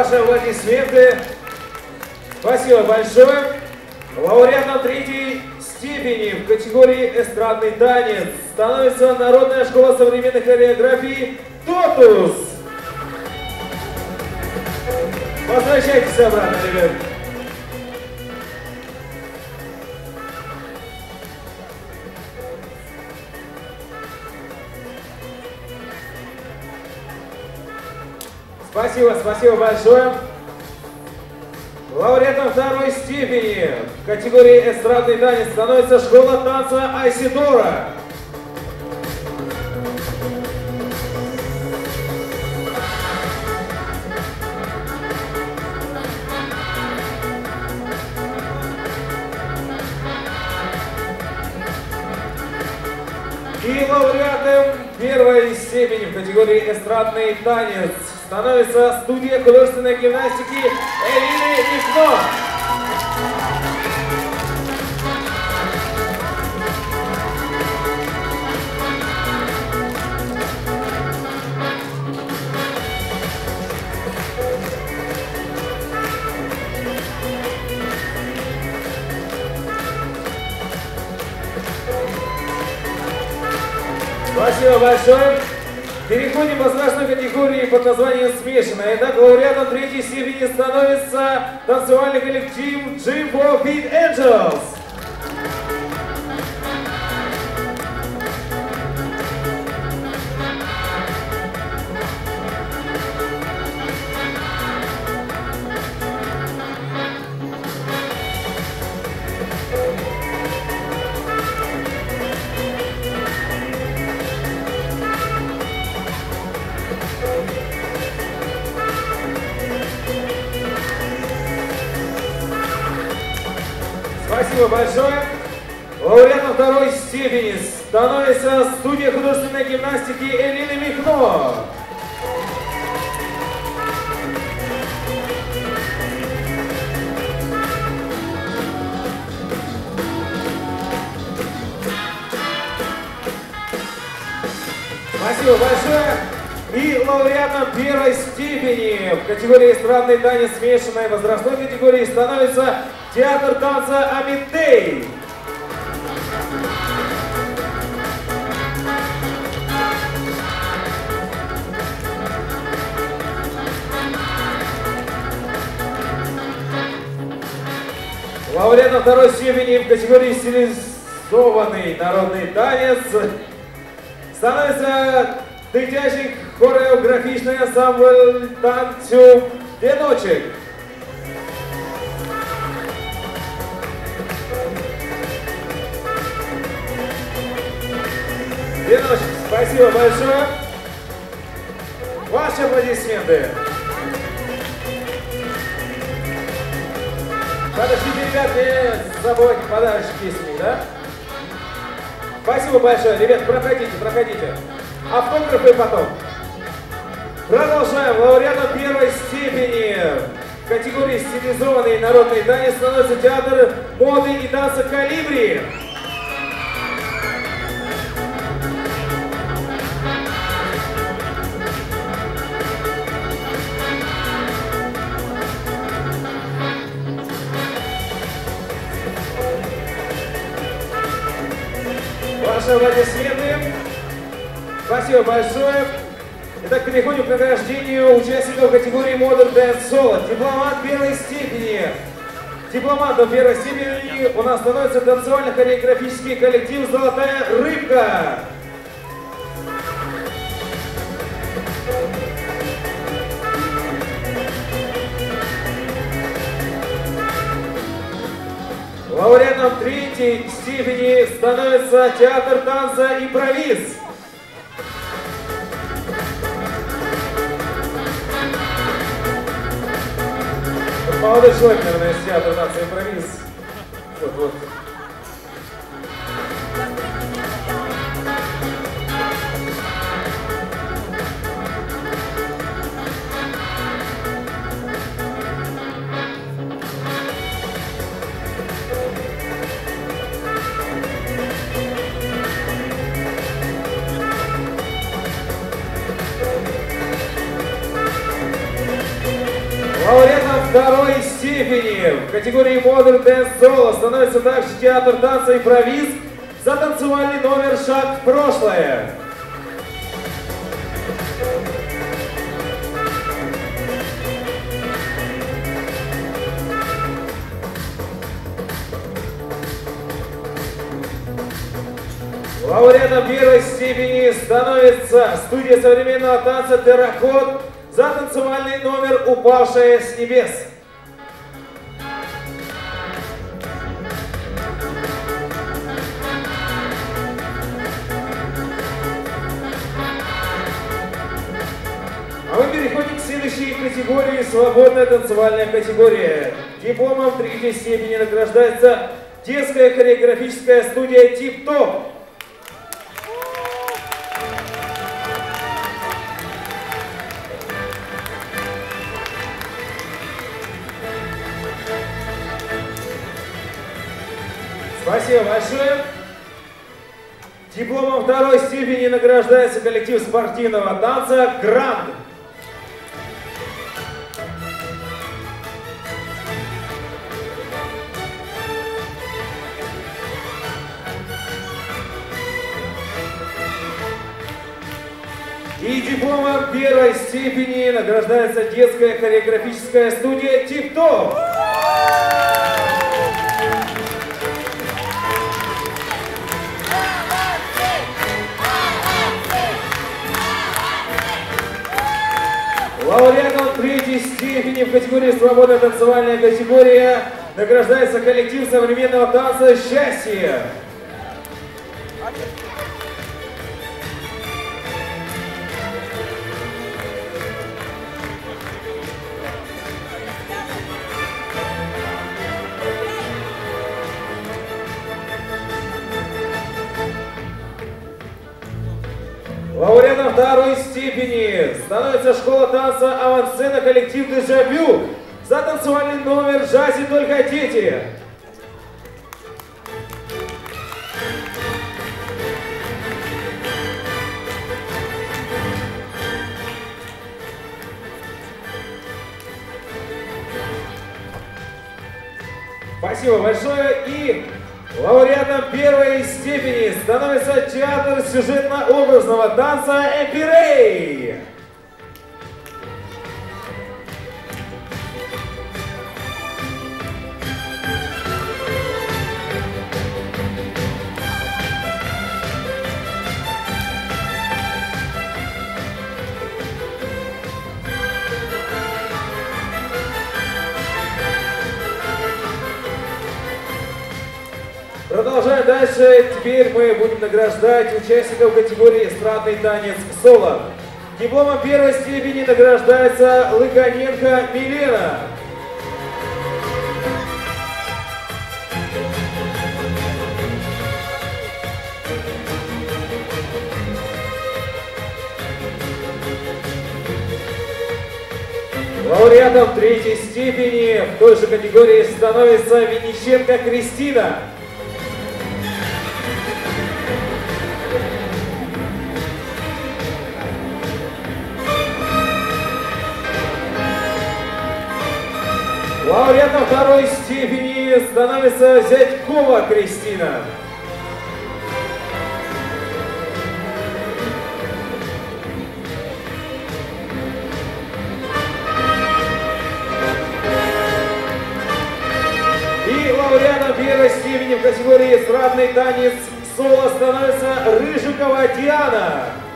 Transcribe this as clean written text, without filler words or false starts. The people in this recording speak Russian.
Ваши аплодисменты. Спасибо большое. Лауреатом третьей степени в категории «Эстрадный танец» становится Народная школа современной хореографии «Тотус». Возвращайтесь обратно, ребят. Спасибо большое. Лауреатом второй степени в категории «Эстрадный танец» становится школа танца Айсидора. И лауреатом первой степени в категории «Эстрадный танец» становится студия художественной гимнастики Элины Михно. Спасибо большое. Переходим к возрастной категории под названием «Смешанная». Итак, лауреатом третьей степени становится танцевальный коллектив Gym for Fit Angels. Спасибо большое. Лауреатом второй степени становится студия художественной гимнастики Элины Михно. Спасибо большое. И лауреатом первой степени в категории «Эстрадный танец» смешанной возрастной категории становится театр танца Амитей. Лауреатом второй степени в категории «Стилизованный народный танец» становится дитячий хореографичный ансамбль танцю «Веночек». Веночек, спасибо большое. Ваши аплодисменты. Подождите, ребят, не забывайте подарочки есть у них, да? Спасибо большое. Ребят, проходите. Автографы потом. Продолжаем. Лауреатом первой степени в категории «Стилизованный народный танец» становится театр моды и танца «Колибри». Ваши аплодисменты. Спасибо большое. Итак, переходим к награждению участников категории Modern Dance Solo. Дипломат первой степени. Дипломатом первой степени у нас становится танцевально-хореографический коллектив «Золотая рыбка». Лауреатом третьей степени становится театр танца «Импровиз». Молодой человек, наверное, из театра танца «Импровиз». Вот. второй степени в категории Modern Dance Solo становится также театр танца «Импровиз» за танцевальный номер «Шаг в прошлое». Лауреатом первой степени становится студия современного танца «Терракот» за танцевальный номер «Упавшая с небес». А мы переходим к следующей категории «Свободная танцевальная категория». Дипломом третьей степени награждается детская хореографическая студия «Тип-топ». Спасибо большое. Дипломом второй степени награждается коллектив спортивного танца «Гранд». И дипломом первой степени награждается детская хореографическая студия «Тип-топ». Лауреатом третьей степени в категории «Свободная танцевальная категория» награждается коллектив современного танца «Счастье». Лауреатом второй степени становится школа танца «Авансцена» коллектив «Дежавю» за танцевальный номер «В джазе только дети». Спасибо большое. И лауреатом первой степени становится театр сюжетно-образного танца «Эмпирей». Продолжаем дальше. Теперь мы будем награждать участников категории «Эстрадный танец соло». Дипломом первой степени награждается Лыконенко Милена. Лауреатом третьей степени в той же категории становится Винниченко Кристина. Лауреатом второй степени становится Зятькова Кристина. И лауреатом первой степени в категории «Эстрадный танец соло» становится Рыжикова Диана.